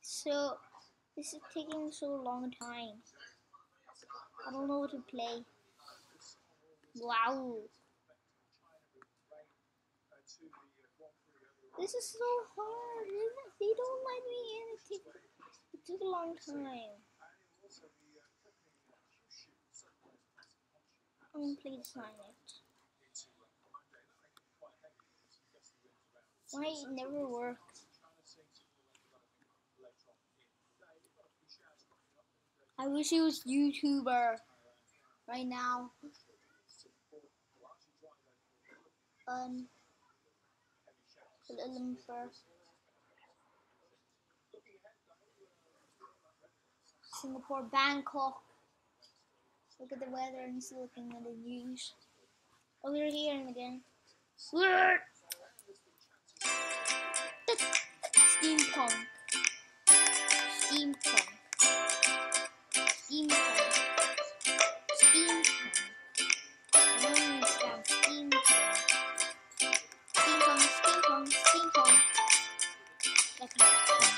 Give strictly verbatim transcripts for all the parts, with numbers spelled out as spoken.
So, this is taking so long time. I don't know what to play. Wow. This is so hard, isn't it? They don't let me in. It, take, it took a long time. I'm gonna play sign it. Why it never works? I wish it was YouTuber right now. Um, Kuala Lumpur, Singapore, Bangkok. Look at the weather and he's looking at the news. Oh, we're here and again. Steampunk. Steampunk. Steampunk. Steampunk. Steampunk. I don't understand. Steampunk. Steampunk. Steampunk. Steampunk. Like that.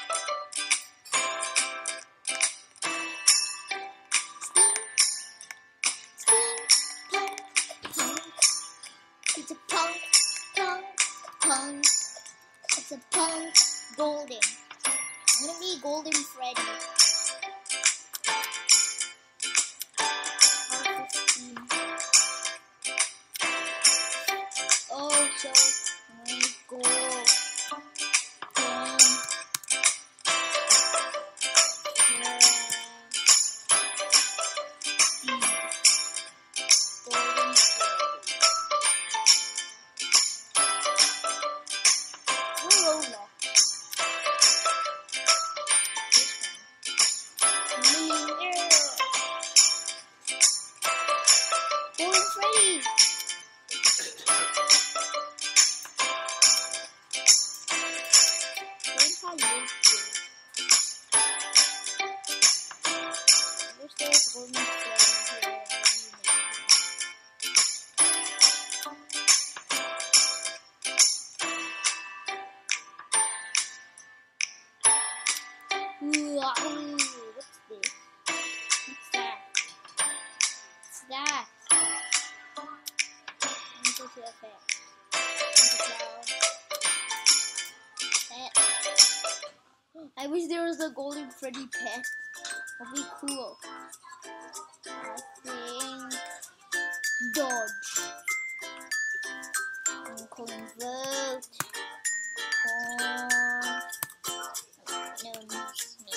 It's a punk, punk, punk. It's a punk golden. I'm gonna be Golden Freddy. Oh, so my gold. Um, yeah. Golden Freddy. Roblox. Golden Freddy. Where's how you do? I wish there was Golden Freddy here. Ooh, what's this? What's that? What's that? Let me go to the pet. Pet. I wish there was a Golden Freddy pet. That'd be cool. I think Dodge. I'm calling vote. Um, no, it's me.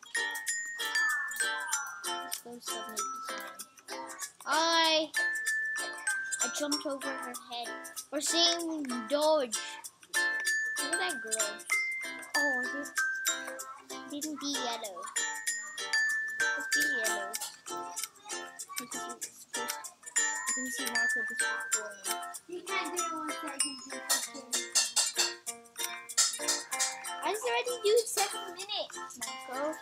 Let's go submit this one. I I jumped over her head. We're saying Dodge. Look at that girl. Oh, this didn't be yellow. Let's be yellow. You can see, you can see Marco before. You can't do it one second. I just already do seven minutes, Marco.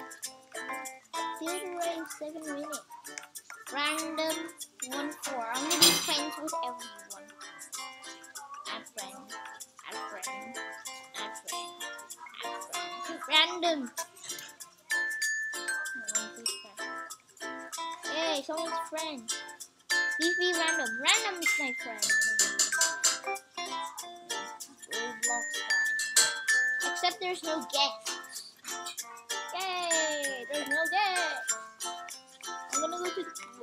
Did already seven minutes. Random one four. I'm gonna be friends with everyone. Add friend. Add friend. Add friend. Add friend. Random. Hey, someone's friend. Please be random. Random is my friend. Roblox guy. Except there's no guests. Yay! There's no guests. I'm gonna go to the pool.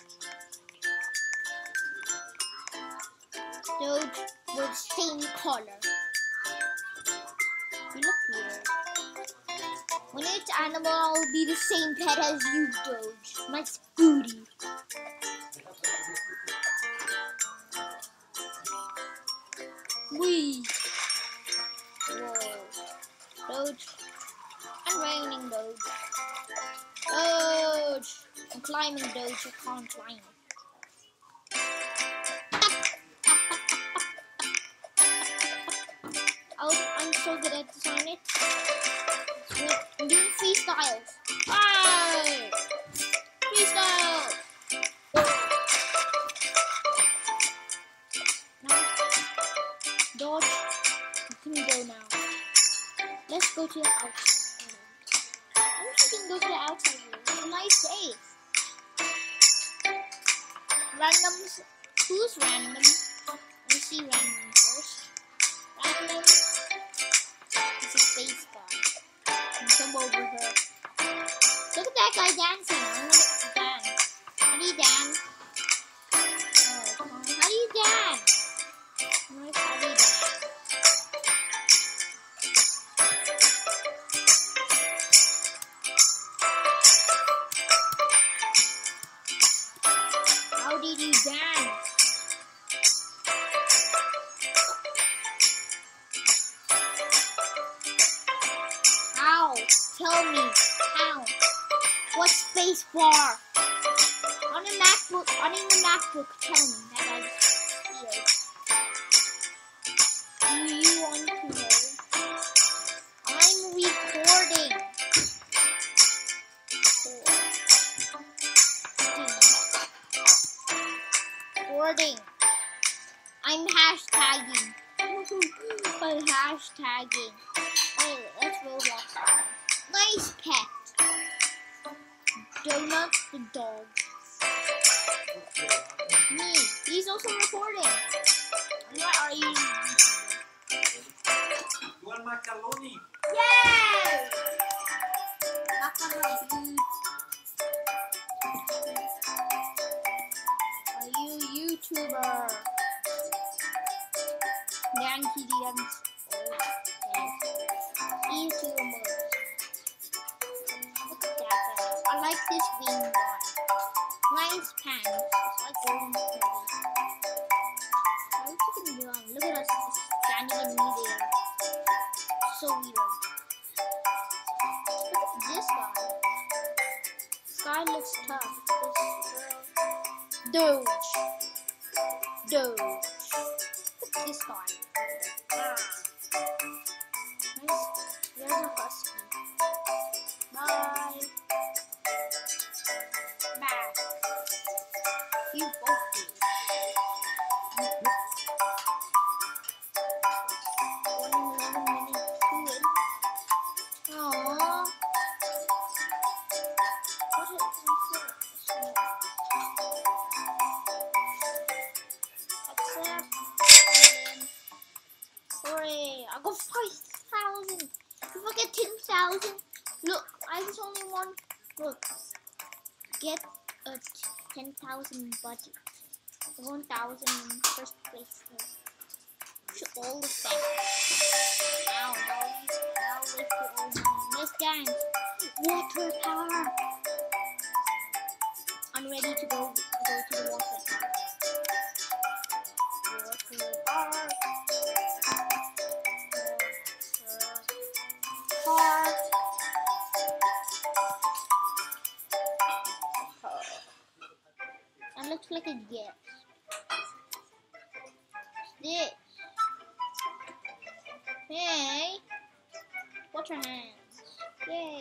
Those were the same color. You look weird. When it's animal, I'll be the same pet as you, Doge. My Scooty. Wee. Whoa. Doge. I'm raining, Doge. Doge. I'm climbing, Doge. I can't climb. Oh, I'm so good at designing it. I'm doing freestyles. Hi! Freestyle! Now, Dodge, you can go now. Let's go to the outside. can go to the outside room. It's a nice day. Randoms. Who's random? Let me see random first. Random. It's a space guy. And come over here. Look at that guy dancing. I want to dance. How do you dance? Oh, come on. How do you dance? Nice, how do you dance? How did you dance? How? Tell me. How? What space bar? On the MacBook, on the MacBook, tell me. That I just feel. Do you want to know? I'm recording. Recording. I'm hashtagging. I'm hashtagging. Hey, let's roblox. Nice pet. Donut the dog. Me. He's also recording. What are you? You want macaroni? Yay! Macaroni. Are you YouTuber? Dan T D M's. He's too much. Look at that guy. I like this wing guy. Nice pants. It's like golden curly. What's he doing? Look at us standing in midair. So weird. Look at this guy. This guy looks tough. This girl. Doge. Doge. Look at this guy. Ah. Nice. There's a husky. Bye. Back. You both do. One eleven minutes to it. Aww. What is this? Accept. Hooray. I got five thousand. If I get ten thousand, look, I just only one. Look, get a ten thousand budget. one thousand first place. Should all the best. Now, now, now, let's get all money. Let's dance. Water park. I'm ready to go, go to the water park. Water park. Park. That looks like a gift. What's this? Hey! Water hands. Yay!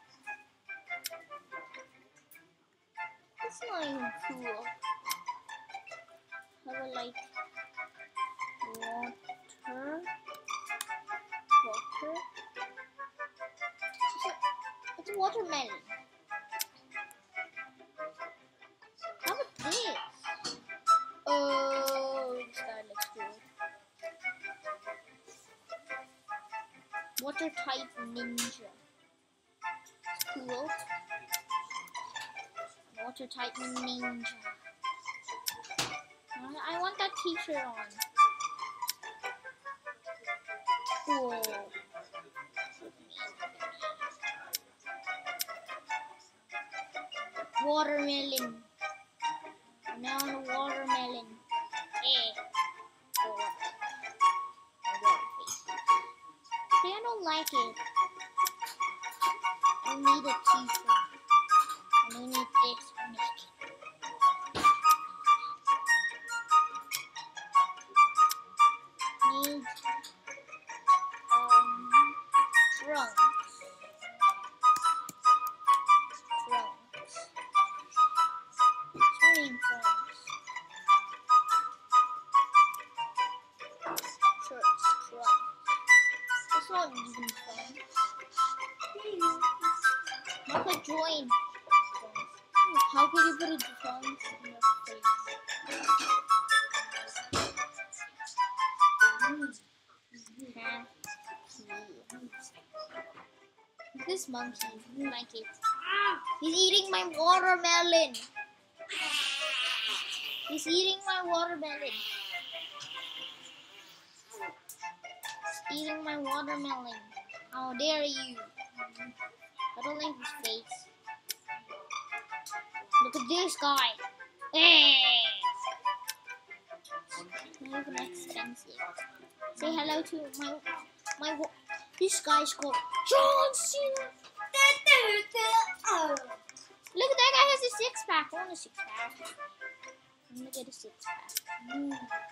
That's not even cool. How about like water? Water? It's a watermelon. How about this? Oh, this guy looks cool. Water type ninja. Cool. Water type ninja. I want that t-shirt on. Cool. Watermelon. Now on a watermelon. Eh. Water. Water face. See, I don't like it. I need a t-shirt. I don't need this. Need um trunks. Trunks. Swimming trunks. Shorts, trunks. This not even fun. Marco, join. How could you put a drone in your face? This monkey, like it. He's eating my watermelon. He's eating my watermelon. He's eating my watermelon. How dare you? I don't like his face. Look at this guy. Hey! Not even expensive. Say hello to my my. This guy's called John Cena. Look at that guy has a six pack. I want a six pack. I'm gonna get a six pack. Mm.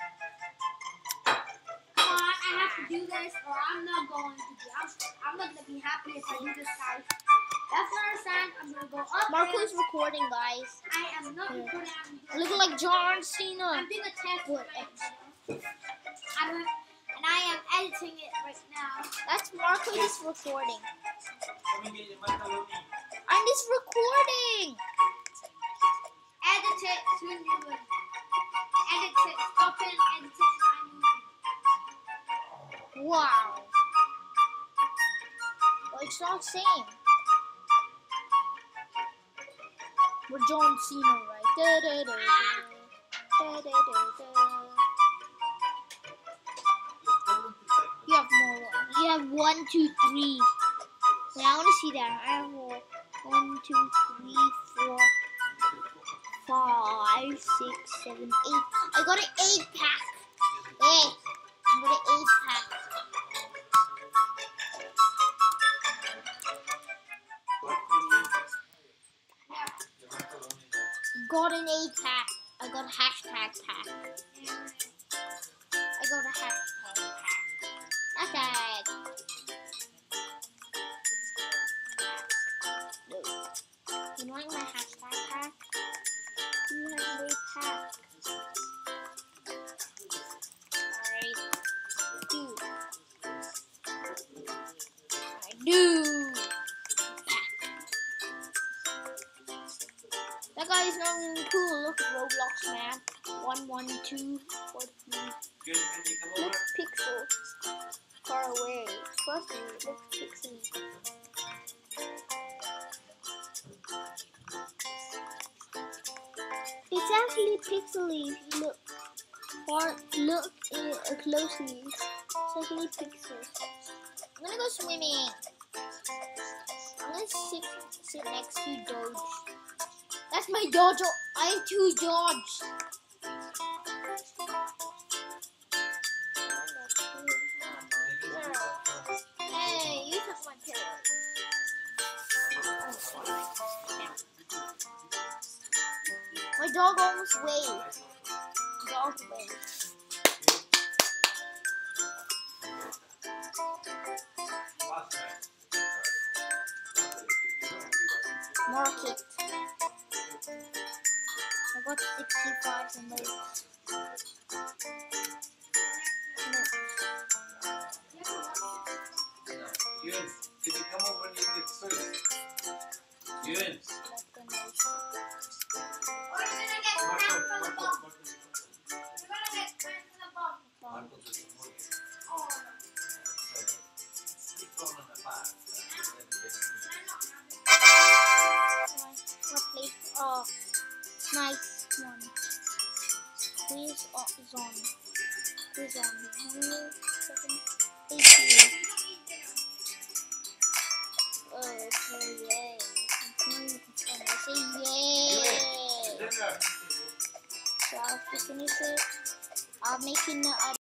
I have to do this, or I'm not going to be. I'm, I'm not gonna be happy if I do this, guys. That's what I said. I'm gonna go up. Marco's recording, guys. I am not recording. I'm Looking like John Cena. I'm doing a test. What? I'm, and I am editing it right now. That's Marco's recording. I'm just recording. Edit it to a new one. Edit it. Stop it. Edit it. Wow. Well, it's not the same. We're John Cena, right? Da, da, da, da. Da, da, da, da. You have more. You have one, two, three. Wait, I want to see that. I have more. One, two, three, four, five, six, seven, eight. I got an eight pack. Hey, I got an eight pack. Got an eight pack. I got a hashtag pack. I got a hashtag pack. Hashtag. No. You like my hashtag pack? You have a pack. Alright. Do. I do. That guy is not even cool. Look at Roblox, man. One, one, two, four, three. Look pixel. Far away. Trust me, look pixel. It's actually pixely if you look far, look uh, closely. It's actually pixels. I'm gonna go swimming. I'm gonna sit, sit next to Doge. That's my Doge. I have two Doge. Hey, you took my pillow. My dog almost waved. Dog waved. Market. I got sixty-five from those. Ewan, did you come over and eat it first? Ewan. Oh, nice one. Quiz is on. Quiz on. Seven, eighteen. Okay, yay. I say yay. So I'll have to finish it. I'll make it.